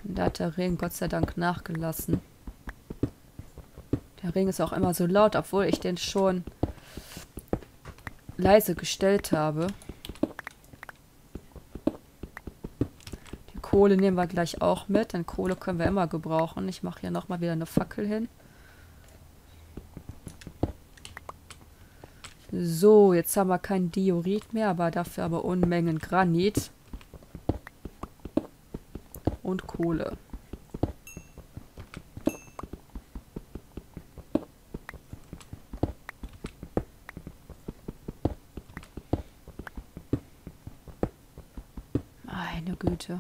Da hat der Regen Gott sei Dank nachgelassen. Der Regen ist auch immer so laut, obwohl ich den schon leise gestellt habe. Die Kohle nehmen wir gleich auch mit, denn Kohle können wir immer gebrauchen. Ich mache hier nochmal wieder eine Fackel hin. So, jetzt haben wir kein Diorit mehr, aber dafür aber Unmengen Granit und Kohle. Meine Güte.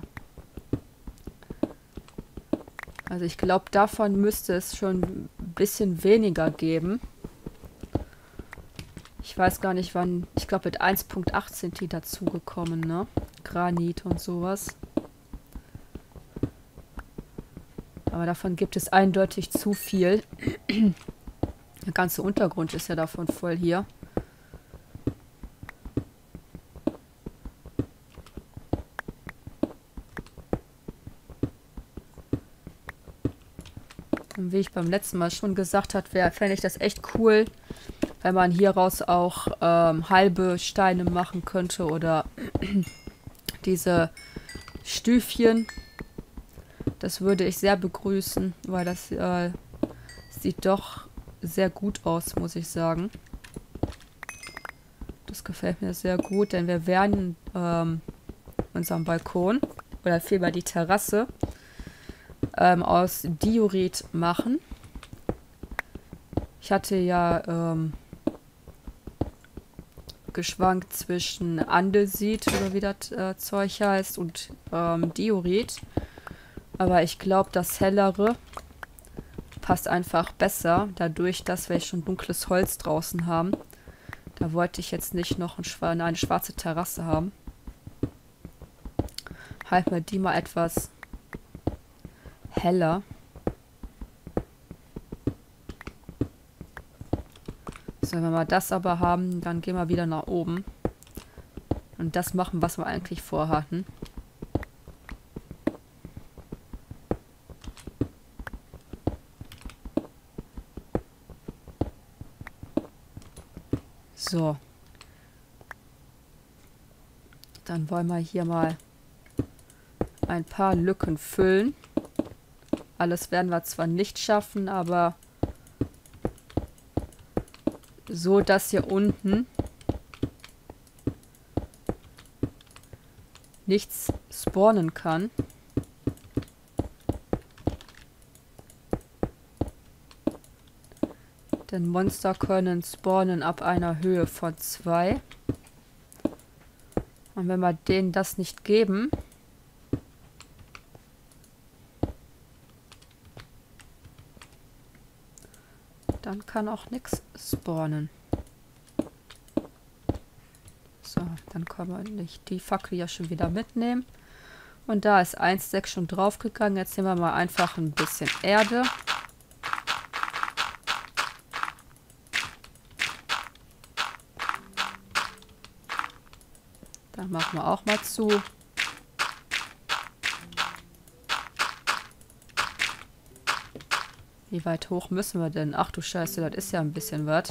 Also ich glaube, davon müsste es schon ein bisschen weniger geben. Ich weiß gar nicht wann, ich glaube mit 1.8 sind die dazugekommen, ne? Granit und sowas. Aber davon gibt es eindeutig zu viel. Der ganze Untergrund ist ja davon voll hier. Und wie ich beim letzten Mal schon gesagt habe, fände ich das echt cool, wenn man hieraus auch halbe Steine machen könnte oder diese Stüfchen. Das würde ich sehr begrüßen, weil das sieht doch sehr gut aus, muss ich sagen. Das gefällt mir sehr gut, denn wir werden unseren Balkon oder vielmehr die Terrasse aus Diorit machen. Ich hatte ja geschwankt zwischen Andesit oder wie das Zeug heißt und Diorit. Aber ich glaube, das hellere passt einfach besser, dadurch, dass wir schon dunkles Holz draußen haben. Da wollte ich jetzt nicht noch eine schwarze Terrasse haben. Halten wir die mal etwas heller. So, wenn wir das aber haben, dann gehen wir wieder nach oben. Und das machen, was wir eigentlich vorhatten. So. Dann wollen wir hier mal ein paar Lücken füllen. Alles werden wir zwar nicht schaffen, aber so, dass hier unten nichts spawnen kann. Denn Monster können spawnen ab einer Höhe von 2. Und wenn wir denen das nicht geben, dann kann auch nichts spawnen. So, dann können wir nicht die Fackel ja schon wieder mitnehmen. Und da ist 1,6 schon draufgegangen. Jetzt nehmen wir mal einfach ein bisschen Erde. Dann machen wir auch mal zu. Wie weit hoch müssen wir denn? Ach du Scheiße, das ist ja ein bisschen was.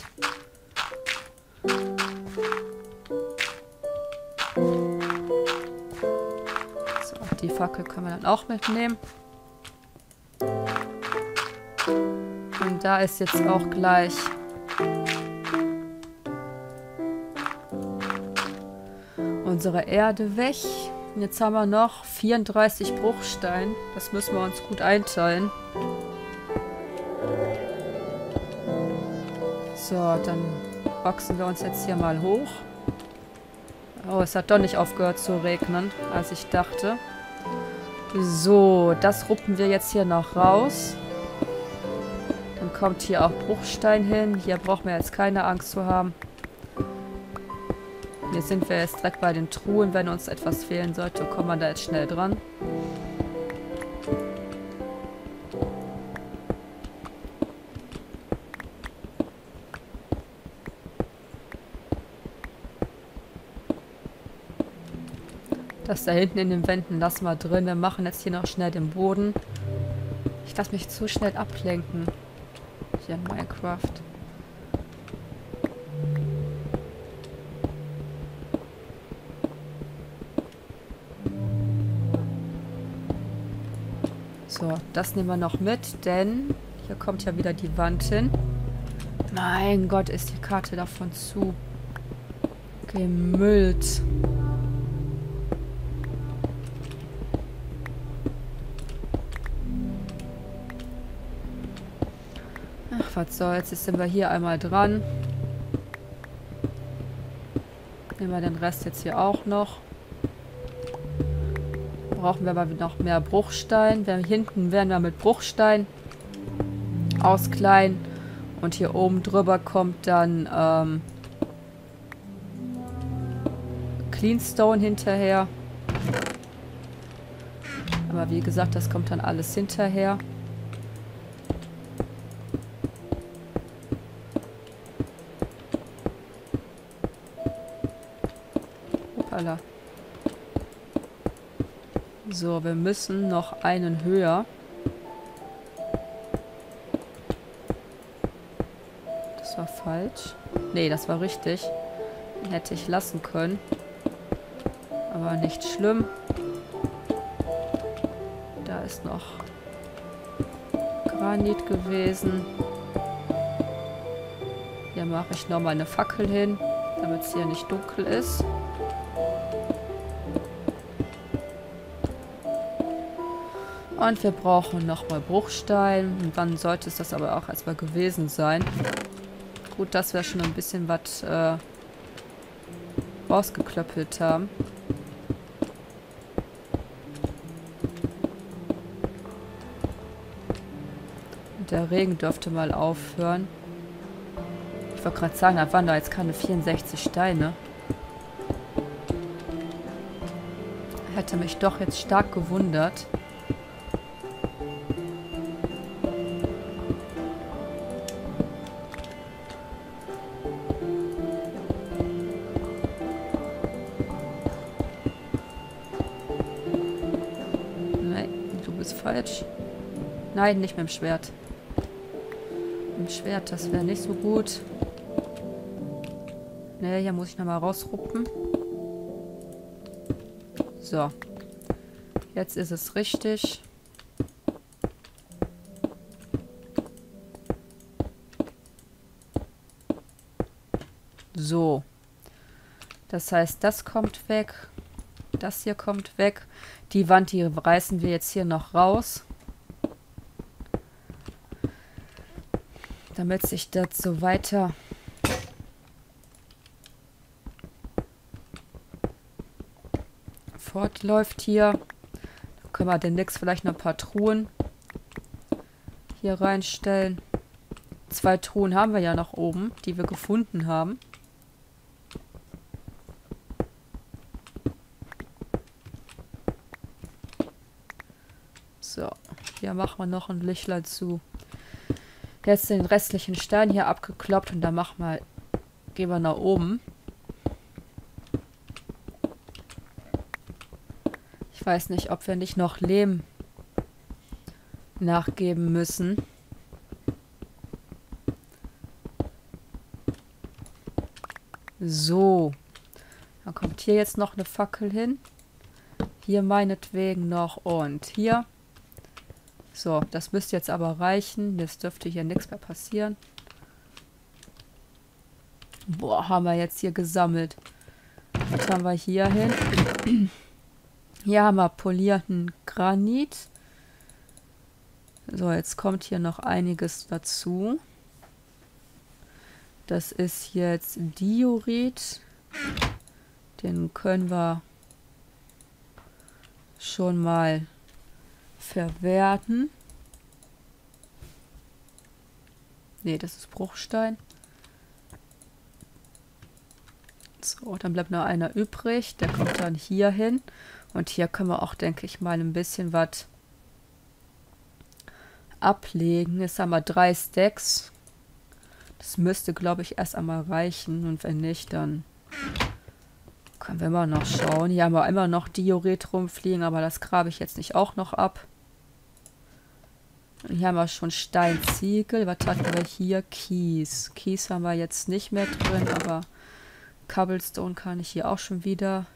So, die Fackel können wir dann auch mitnehmen. Und da ist jetzt auch gleich unsere Erde weg. Und jetzt haben wir noch 34 Bruchsteine. Das müssen wir uns gut einteilen. So, dann wachsen wir uns jetzt hier mal hoch. Oh, es hat doch nicht aufgehört zu regnen, als ich dachte. So, das ruppen wir jetzt hier noch raus. Dann kommt hier auch Bruchstein hin. Hier brauchen wir jetzt keine Angst zu haben. Hier sind wir jetzt direkt bei den Truhen. Wenn uns etwas fehlen sollte, kommen wir da jetzt schnell dran. Das da hinten in den Wänden lassen wir drin. Wir machen jetzt hier noch schnell den Boden. Ich lasse mich zu schnell ablenken. Hier in Minecraft. So, das nehmen wir noch mit, denn hier kommt ja wieder die Wand hin. Mein Gott, ist die Karte davon zu gemüllt. Ach, was soll's. Jetzt sind wir hier einmal dran. Nehmen wir den Rest jetzt hier auch noch. Brauchen wir aber noch mehr Bruchstein. Hinten werden wir mit Bruchstein auskleiden. Und hier oben drüber kommt dann Cleanstone hinterher. Aber wie gesagt, das kommt dann alles hinterher. Hoppala. So, wir müssen noch einen höher. Das war falsch. Nee, das war richtig. Den hätte ich lassen können. Aber nicht schlimm. Da ist noch Granit gewesen. Hier mache ich nochmal eine Fackel hin, damit es hier nicht dunkel ist. Und wir brauchen nochmal Bruchstein. Und dann sollte es das aber auch erstmal gewesen sein. Gut, dass wir schon ein bisschen was rausgeklöppelt haben. Und der Regen dürfte mal aufhören. Ich wollte gerade sagen, da waren da jetzt keine 64 Steine. Hätte mich doch jetzt stark gewundert. Falsch. Nein, nicht mit dem Schwert. Mit dem Schwert, das wäre nicht so gut. Ne, hier muss ich nochmal rausruppen. So. Jetzt ist es richtig. So. Das heißt, das kommt weg. Das hier kommt weg. Die Wand, die reißen wir jetzt hier noch raus. Damit sich das so weiter fortläuft hier. Da können wir demnächst vielleicht noch ein paar Truhen hier reinstellen. 2 Truhen haben wir ja noch oben, die wir gefunden haben. So, hier machen wir noch ein Lichtlein zu. Jetzt den restlichen Stein hier abgekloppt und dann gehen wir nach oben. Ich weiß nicht, ob wir nicht noch Lehm nachgeben müssen. So. Dann kommt hier jetzt noch eine Fackel hin. Hier meinetwegen noch und hier. So, das müsste jetzt aber reichen. Jetzt dürfte hier nichts mehr passieren. Boah, haben wir jetzt hier gesammelt. Was haben wir hier hin? Hier haben wir polierten Granit. So, jetzt kommt hier noch einiges dazu. Das ist jetzt Diorit. Den können wir schon mal verwerten. Ne, das ist Bruchstein. So, dann bleibt noch einer übrig. Der kommt dann hier hin. Und hier können wir auch, denke ich mal, ein bisschen was ablegen. Jetzt haben wir 3 Stacks. Das müsste, glaube ich, erst einmal reichen. Und wenn nicht, dann Können wir immer noch schauen. Hier haben wir immer noch Diorit rumfliegen, aber das grabe ich jetzt nicht auch noch ab. Und hier haben wir schon Steinziegel. Was hatten wir hier? Kies. Kies haben wir jetzt nicht mehr drin, aber Cobblestone kann ich hier auch schon wieder.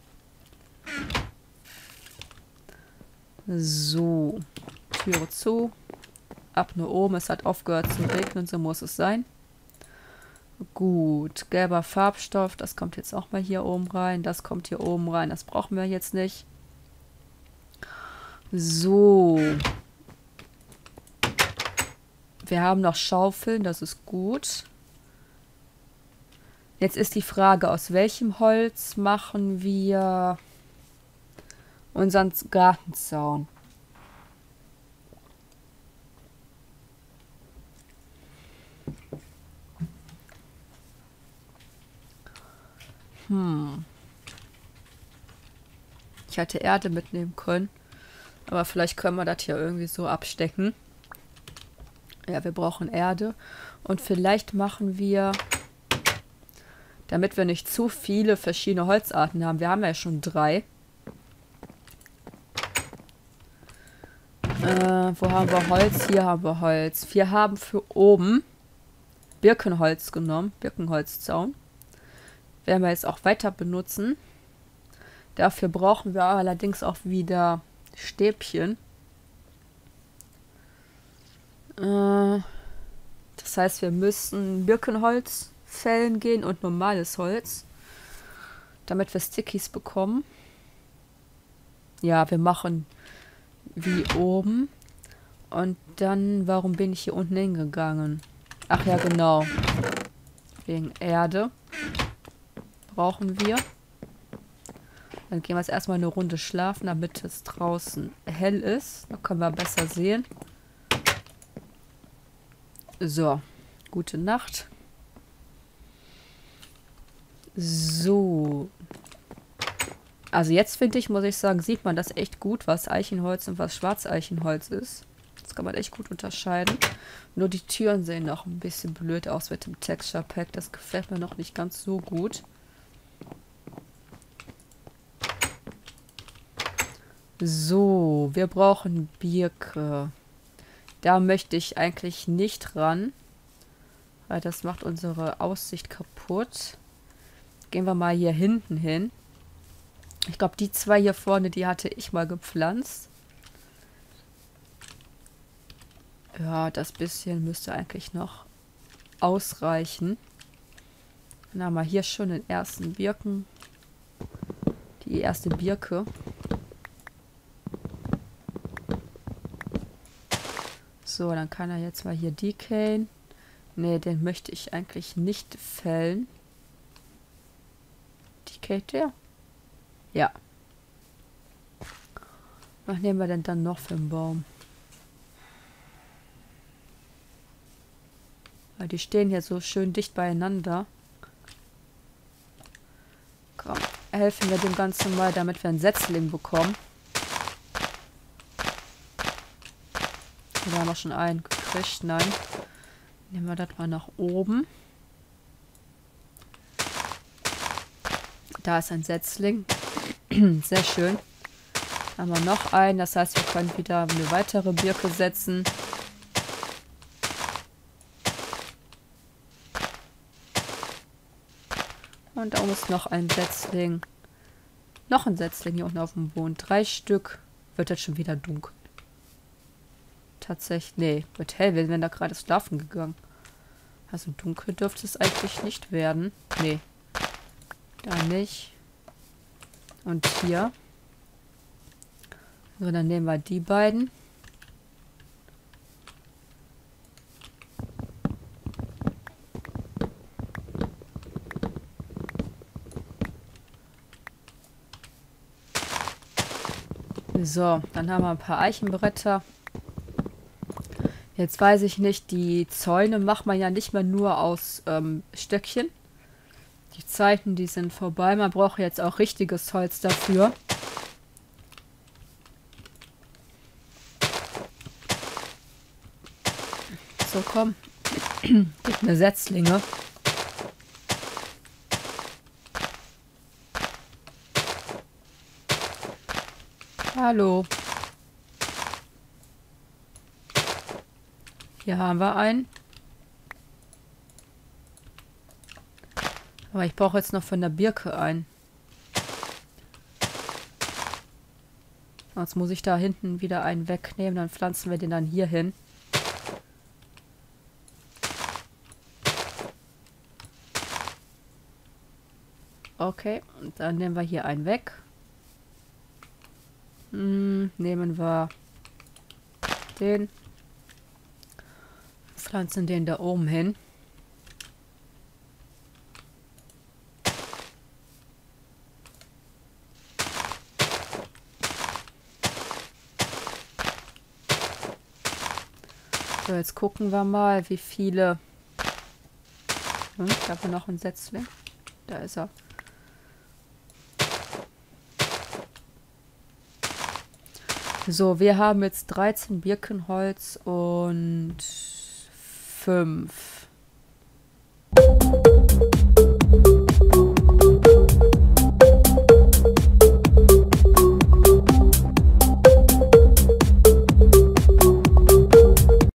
So. Türe zu. Ab nur oben. Es hat aufgehört zu regnen, so muss es sein. Gut. Gelber Farbstoff. Das kommt jetzt auch mal hier oben rein. Das kommt hier oben rein. Das brauchen wir jetzt nicht. So. Wir haben noch Schaufeln. Das ist gut. Jetzt ist die Frage, aus welchem Holz machen wir unseren Gartenzaun? Ich hätte Erde mitnehmen können. Aber vielleicht können wir das hier irgendwie so abstecken. Ja, wir brauchen Erde. Und vielleicht machen wir, damit wir nicht zu viele verschiedene Holzarten haben. Wir haben ja schon 3. Wo haben wir Holz? Hier haben wir Holz. Wir haben für oben Birkenholz genommen. Birkenholzzaun. Werden wir jetzt auch weiter benutzen. Dafür brauchen wir allerdings auch wieder Stäbchen. Das heißt, wir müssen Birkenholz fällen gehen und normales Holz, damit wir Stickies bekommen. Ja, wir machen wie oben. Und dann, warum bin ich hier unten hingegangen? Ach ja, genau. Wegen Erde brauchen wir. Dann gehen wir jetzt erstmal eine Runde schlafen, damit es draußen hell ist. Da können wir besser sehen. So, gute Nacht. So. Also jetzt finde ich, muss ich sagen, sieht man das echt gut, was Eichenholz und was Schwarzeichenholz ist. Das kann man echt gut unterscheiden. Nur die Türen sehen noch ein bisschen blöd aus mit dem Texture Pack. Das gefällt mir noch nicht ganz so gut. So, wir brauchen Birke. Da möchte ich eigentlich nicht ran, weil das macht unsere Aussicht kaputt. Gehen wir mal hier hinten hin. Ich glaube, die 2 hier vorne, die hatte ich mal gepflanzt. Ja, das bisschen müsste eigentlich noch ausreichen. Dann haben wir hier schon den ersten Birken. Die erste Birke. So, dann kann er jetzt mal hier decayen. Ne, den möchte ich eigentlich nicht fällen. Decayt der? Ja. Was nehmen wir denn dann noch für einen Baum? Weil die stehen hier so schön dicht beieinander. Komm, helfen wir dem Ganzen mal, damit wir einen Setzling bekommen. Da haben wir schon einen gekriegt. Nein. Nehmen wir das mal nach oben. Da ist ein Setzling. Sehr schön. Haben wir noch einen. Das heißt, wir können wieder eine weitere Birke setzen. Und da ist noch ein Setzling. Noch ein Setzling hier unten auf dem Boden. 3 Stück. Wird jetzt schon wieder dunkel. Tatsächlich, nee, wird hell. Wir sind da gerade schlafen gegangen. Also dunkel dürfte es eigentlich nicht werden. Nee. Da nicht. Und hier. So, dann nehmen wir die beiden. So, dann haben wir ein paar Eichenbretter. Jetzt weiß ich nicht, die Zäune macht man ja nicht mehr nur aus Stöckchen. Die Zeiten, die sind vorbei. Man braucht jetzt auch richtiges Holz dafür. So, komm. Gib mir Setzlinge. Hallo. Hier haben wir einen. Aber ich brauche jetzt noch von der Birke einen. Sonst muss ich da hinten wieder einen wegnehmen. Dann pflanzen wir den dann hier hin. Okay, und dann nehmen wir hier einen weg. Nehmen wir den. Pflanzen den da oben hin. So, jetzt gucken wir mal, wie viele... ich habe noch einen Setzling. Da ist er. So, wir haben jetzt 13 Birkenholz und 5.